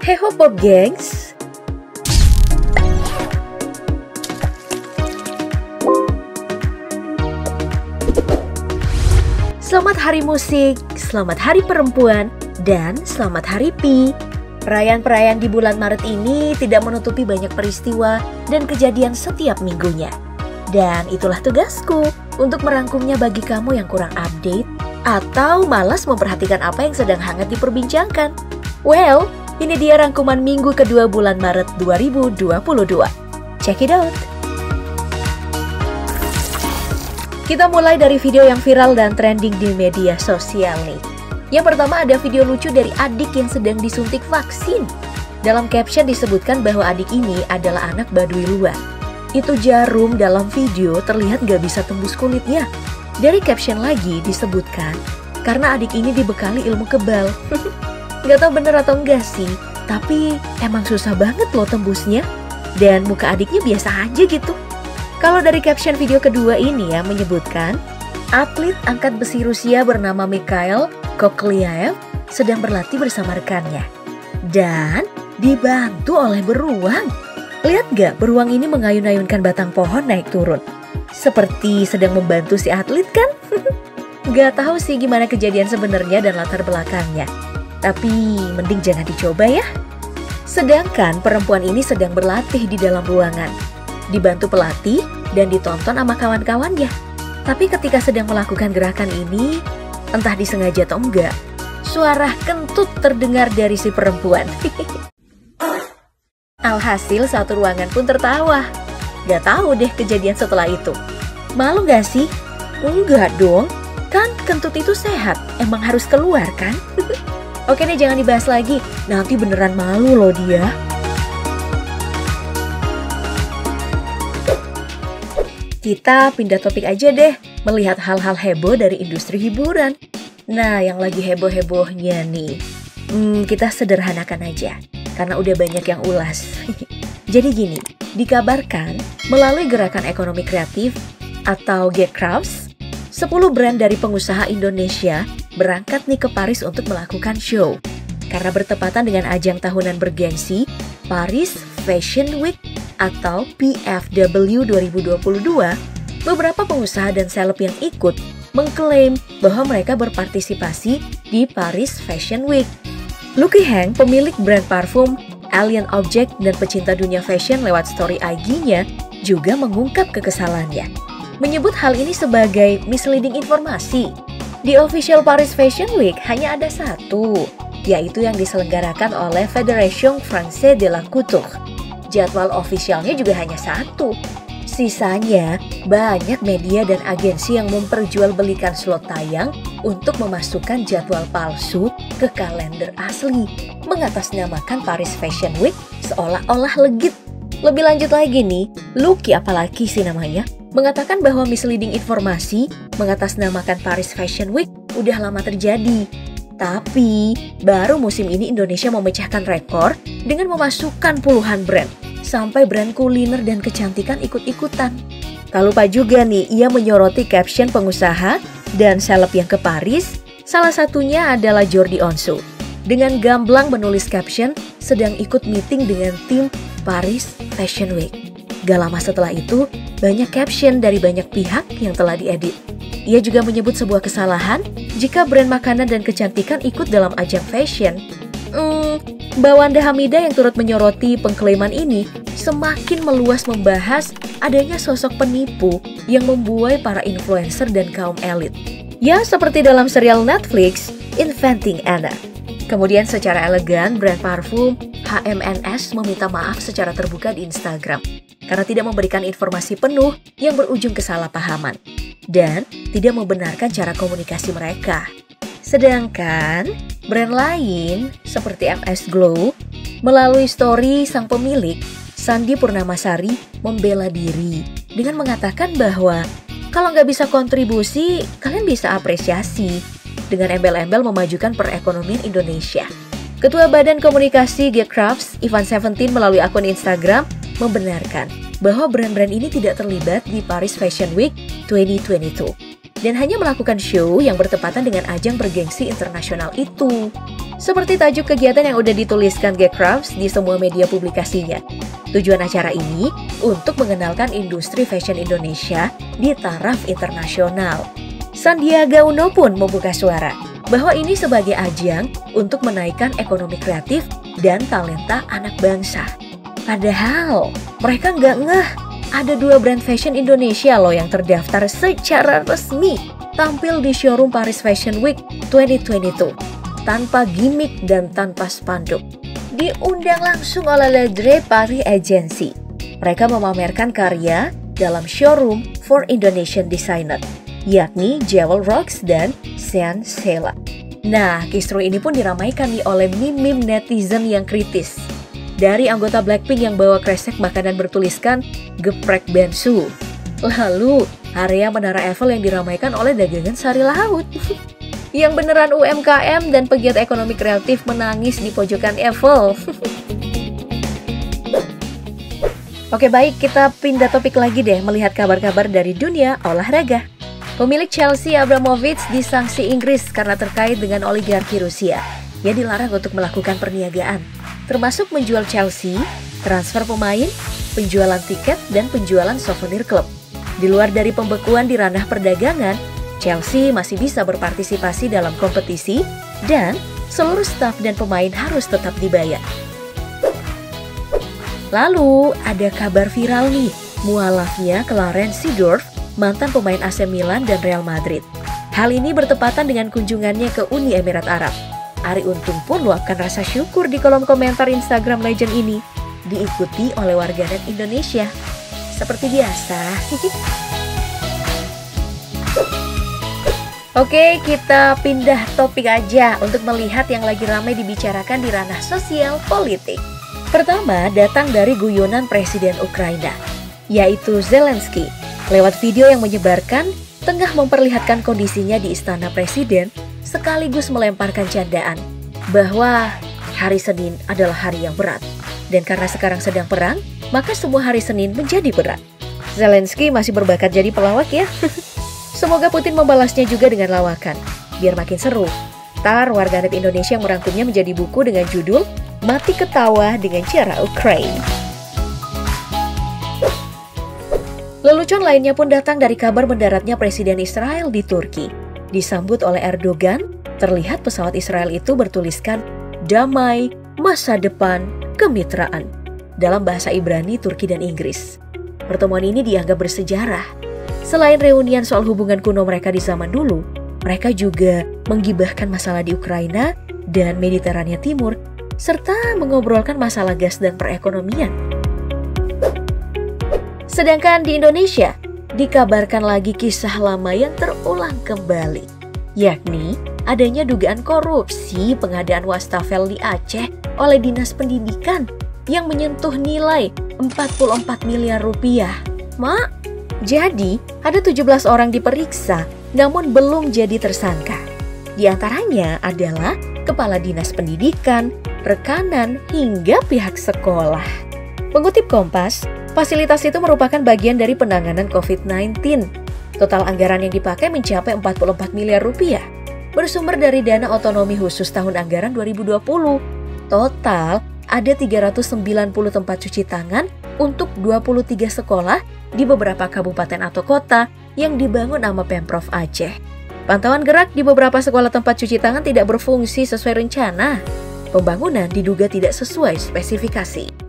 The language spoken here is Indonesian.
Hey ho Pop Gengs. Selamat Hari Musik, selamat Hari Perempuan, dan selamat Hari Pi. Perayaan-perayaan di bulan Maret ini tidak menutupi banyak peristiwa dan kejadian setiap minggunya. Dan itulah tugasku untuk merangkumnya bagi kamu yang kurang update atau malas memperhatikan apa yang sedang hangat diperbincangkan. Well, ini dia rangkuman minggu kedua bulan Maret 2022. Check it out! Kita mulai dari video yang viral dan trending di media sosial nih. Yang pertama ada video lucu dari adik yang sedang disuntik vaksin. Dalam caption disebutkan bahwa adik ini adalah anak Baduy luar. Itu jarum dalam video terlihat gak bisa tembus kulitnya. Dari caption lagi disebutkan, karena adik ini dibekali ilmu kebal. Gak tau bener atau enggak sih, tapi emang susah banget loh tembusnya. Dan muka adiknya biasa aja gitu. Kalau dari caption video kedua ini ya menyebutkan, atlet angkat besi Rusia bernama Mikhail Koklyaev sedang berlatih bersama rekannya. Dan dibantu oleh beruang. Lihat gak beruang ini mengayun-ayunkan batang pohon naik turun. Seperti sedang membantu si atlet kan? Gak tahu sih gimana kejadian sebenarnya dan latar belakangnya. Tapi mending jangan dicoba ya. Sedangkan perempuan ini sedang berlatih di dalam ruangan. Dibantu pelatih dan ditonton sama kawan-kawannya. Tapi ketika sedang melakukan gerakan ini, entah disengaja atau enggak, suara kentut terdengar dari si perempuan. Alhasil satu ruangan pun tertawa. Gak tahu deh kejadian setelah itu. Malu gak sih? Enggak dong, kan kentut itu sehat, emang harus keluar kan? Oke deh, jangan dibahas lagi, nanti beneran malu loh dia. Kita pindah topik aja deh, melihat hal-hal heboh dari industri hiburan. Nah, yang lagi heboh-hebohnya nih, kita sederhanakan aja, karena udah banyak yang ulas. Jadi gini, dikabarkan melalui gerakan ekonomi kreatif atau G-Crafts, 10 brand dari pengusaha Indonesia berangkat nih ke Paris untuk melakukan show. Karena bertepatan dengan ajang tahunan bergengsi, Paris Fashion Week atau PFW 2022, beberapa pengusaha dan seleb yang ikut mengklaim bahwa mereka berpartisipasi di Paris Fashion Week. Lucky Heng, pemilik brand parfum Alien Object dan pecinta dunia fashion lewat story IG-nya juga mengungkap kekesalannya. Menyebut hal ini sebagai misleading informasi. Di official Paris Fashion Week hanya ada satu, yaitu yang diselenggarakan oleh Fédération Française de la Couture. Jadwal ofisialnya juga hanya satu. Sisanya banyak media dan agensi yang memperjualbelikan slot tayang untuk memasukkan jadwal palsu ke kalender asli, mengatasnamakan Paris Fashion Week seolah-olah legit. Lebih lanjut lagi nih, Lucky apalagi sih namanya, mengatakan bahwa misleading informasi mengatasnamakan Paris Fashion Week udah lama terjadi. Tapi baru musim ini Indonesia memecahkan rekor dengan memasukkan puluhan brand. Sampai brand kuliner dan kecantikan ikut-ikutan. Tak lupa juga nih, ia menyoroti caption pengusaha dan seleb yang ke Paris. Salah satunya adalah Jordi Onsu. Dengan gamblang menulis caption, sedang ikut meeting dengan tim Paris Fashion Week. Gak lama setelah itu, banyak caption dari banyak pihak yang telah diedit. Ia juga menyebut sebuah kesalahan jika brand makanan dan kecantikan ikut dalam ajang fashion. Mbak Wanda Hamidah yang turut menyoroti pengklaiman ini semakin meluas membahas adanya sosok penipu yang membuai para influencer dan kaum elit. Ya, seperti dalam serial Netflix, Inventing Anna. Kemudian secara elegan, brand parfum HMNS meminta maaf secara terbuka di Instagram karena tidak memberikan informasi penuh yang berujung kesalahpahaman dan tidak membenarkan cara komunikasi mereka. Sedangkan brand lain seperti MS Glow melalui story sang pemilik, Sandi Purnamasari, membela diri dengan mengatakan bahwa kalau nggak bisa kontribusi, kalian bisa apresiasi dengan embel-embel memajukan perekonomian Indonesia. Ketua Badan Komunikasi G-Crafts, Ivan Seventeen melalui akun Instagram membenarkan bahwa brand-brand ini tidak terlibat di Paris Fashion Week 2022. dan hanya melakukan show yang bertepatan dengan ajang bergengsi internasional itu. Seperti tajuk kegiatan yang udah dituliskan Ge Krafts di semua media publikasinya. Tujuan acara ini untuk mengenalkan industri fashion Indonesia di taraf internasional. Sandiaga Uno pun membuka suara bahwa ini sebagai ajang untuk menaikkan ekonomi kreatif dan talenta anak bangsa. Padahal mereka nggak ngeh ada 2 brand fashion Indonesia loh yang terdaftar secara resmi tampil di showroom Paris Fashion Week 2022 tanpa gimmick dan tanpa spanduk. Diundang langsung oleh Le Dre Paris Agency. Mereka memamerkan karya dalam showroom for Indonesian designer, yakni Jewel Rocks dan Sean Sela. Nah, kisru ini pun diramaikan nih oleh meme netizen yang kritis. Dari anggota Blackpink yang bawa kresek makanan bertuliskan geprek bensu. Lalu, area Menara Eiffel yang diramaikan oleh dagangan sari laut. Yang beneran UMKM dan pegiat ekonomi kreatif menangis di pojokan Eiffel. Oke baik, kita pindah topik lagi deh melihat kabar-kabar dari dunia olahraga. Pemilik Chelsea Abramovich disanksi Inggris karena terkait dengan oligarki Rusia. Ia dilarang untuk melakukan perniagaan, termasuk menjual Chelsea, transfer pemain, penjualan tiket, dan penjualan souvenir klub. Di luar dari pembekuan di ranah perdagangan, Chelsea masih bisa berpartisipasi dalam kompetisi dan seluruh staf dan pemain harus tetap dibayar. Lalu ada kabar viral nih, mualafnya Clarence Seedorf, mantan pemain AC Milan dan Real Madrid. Hal ini bertepatan dengan kunjungannya ke Uni Emirat Arab. Arie Untung pun luapkan rasa syukur di kolom komentar Instagram legend ini, diikuti oleh warganet Indonesia. Seperti biasa. Oke, kita pindah topik aja untuk melihat yang lagi ramai dibicarakan di ranah sosial politik. Pertama, datang dari guyonan Presiden Ukraina, yaitu Zelensky, lewat video yang menyebarkan tengah memperlihatkan kondisinya di Istana Presiden, sekaligus melemparkan candaan bahwa hari Senin adalah hari yang berat. Dan karena sekarang sedang perang, maka semua hari Senin menjadi berat. Zelensky masih berbakat jadi pelawak ya. Semoga Putin membalasnya juga dengan lawakan, biar makin seru. Tar warganet Indonesia merangkumnya menjadi buku dengan judul Mati Ketawa dengan Cara Ukraine. Lelucon lainnya pun datang dari kabar mendaratnya Presiden Israel di Turki. Disambut oleh Erdogan, terlihat pesawat Israel itu bertuliskan Damai, Masa Depan, Kemitraan dalam bahasa Ibrani, Turki, dan Inggris. Pertemuan ini dianggap bersejarah. Selain reunian soal hubungan kuno mereka di zaman dulu, mereka juga menggibahkan masalah di Ukraina dan Mediterania Timur, serta mengobrolkan masalah gas dan perekonomian. Sedangkan di Indonesia, dikabarkan lagi kisah lama yang terulang kembali, yakni adanya dugaan korupsi pengadaan wastafel di Aceh oleh Dinas Pendidikan yang menyentuh nilai 44 miliar rupiah. Mak, jadi ada 17 orang diperiksa namun belum jadi tersangka. Di antaranya adalah Kepala Dinas Pendidikan, rekanan, hingga pihak sekolah. Mengutip Kompas, fasilitas itu merupakan bagian dari penanganan COVID-19. Total anggaran yang dipakai mencapai 44 miliar rupiah, bersumber dari dana otonomi khusus tahun anggaran 2020. Total ada 390 tempat cuci tangan untuk 23 sekolah di beberapa kabupaten atau kota yang dibangun sama Pemprov Aceh. Pantauan gerak di beberapa sekolah tempat cuci tangan tidak berfungsi sesuai rencana. Pembangunan diduga tidak sesuai spesifikasi.